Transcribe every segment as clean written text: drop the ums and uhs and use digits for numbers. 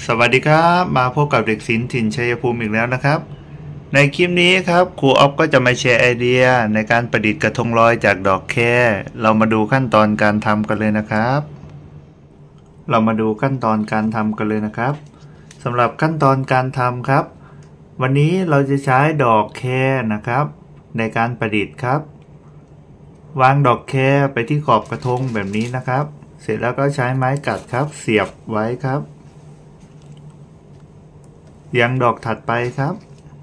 สวัสดีครับมาพบกับเด็กศิลป์ถิ่นชัยภูมิอีกแล้วนะครับในคลิปนี้ครับครูออฟก็จะมาแชร์ไอเดียในการประดิษฐ์กระทงลอยจากดอกแคเรามาดูขั้นตอนการทำกันเลยนะครับสำหรับขั้นตอนการทำครับวันนี้เราจะใช้ดอกแคนะครับในการประดิษฐ์ครับวางดอกแคไปที่ขอบกระทงแบบนี้นะครับเสร็จแล้วก็ใช้ไม้กัดครับเสียบไว้ครับยังดอกถัดไปครับ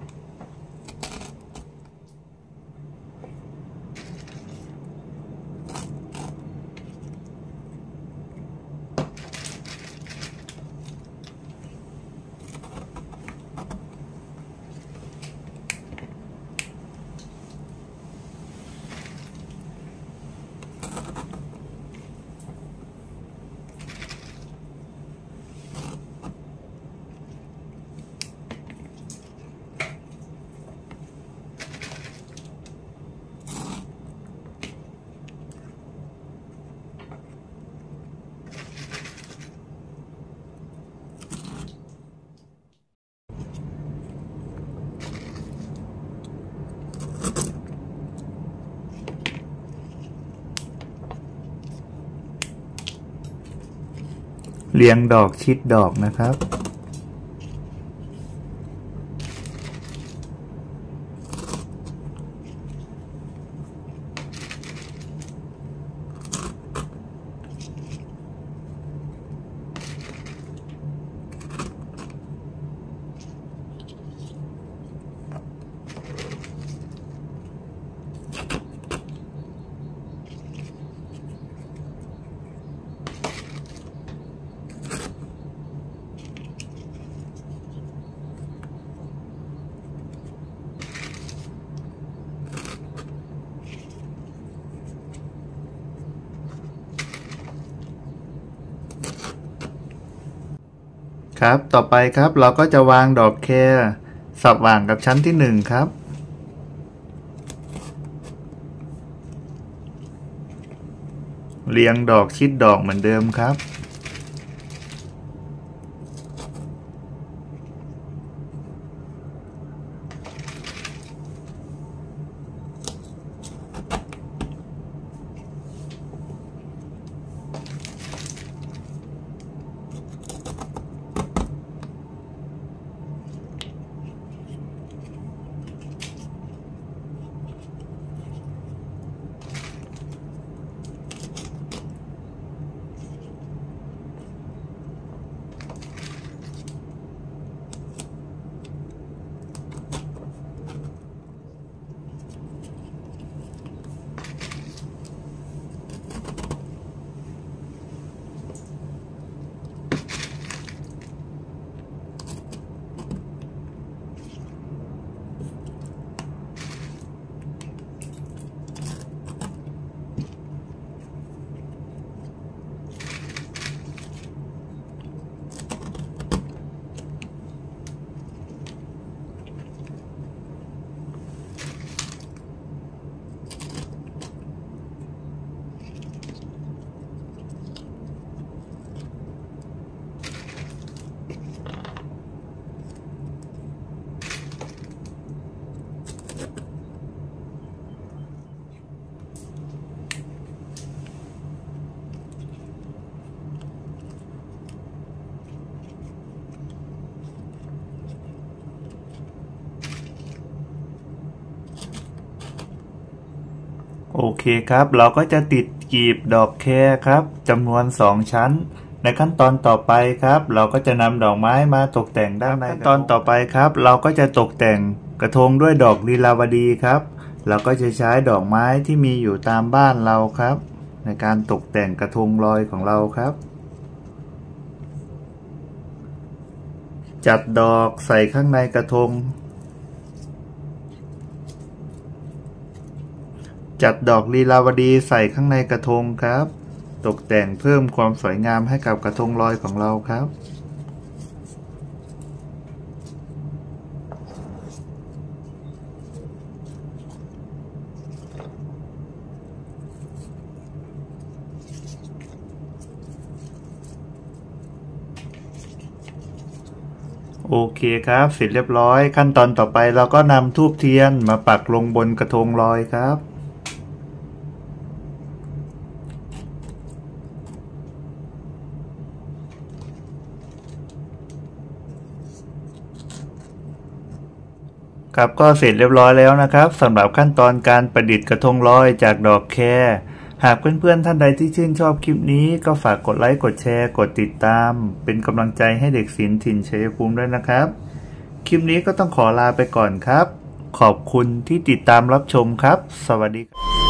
เรียงดอกชิดดอกนะครับครับต่อไปครับเราก็จะวางดอกแคสว่างกับชั้นที่1ครับเรียงดอกชิดดอกเหมือนเดิมครับโอเคครับเราก็จะติดกีบดอกแคครับจำนวน2ชั้นในขั้นตอนต่อไปครับเราก็จะนำดอกไม้มาตกแต่งด้านในขั้นตอนต่อไปครับเราก็จะตกแต่งกระทงด้วยดอกลีลาวดีครับเราก็จะใช้ดอกไม้ที่มีอยู่ตามบ้านเราครับในการตกแต่งกระทงลอยของเราครับจัดดอกใส่ข้างในกระทงจัดดอกลีลาวดีใส่ข้างในกระทงครับตกแต่งเพิ่มความสวยงามให้กับกระทงลอยของเราครับโอเคครับเสร็จเรียบร้อยขั้นตอนต่อไปเราก็นำธูปเทียนมาปักลงบนกระทงลอยครับครับก็เสร็จเรียบร้อยแล้วนะครับสำหรับขั้นตอนการประดิษฐ์กระทงลอยจากดอกแครหากเพื่อนๆท่านใดที่ชื่นชอบคลิปนี้ก็ฝากกดไลค์กดแชร์กดติดตามเป็นกำลังใจให้เด็กศิลป์ถิ่นชัยภูมิด้วยนะครับคลิปนี้ก็ต้องขอลาไปก่อนครับขอบคุณที่ติดตามรับชมครับสวัสดีครับ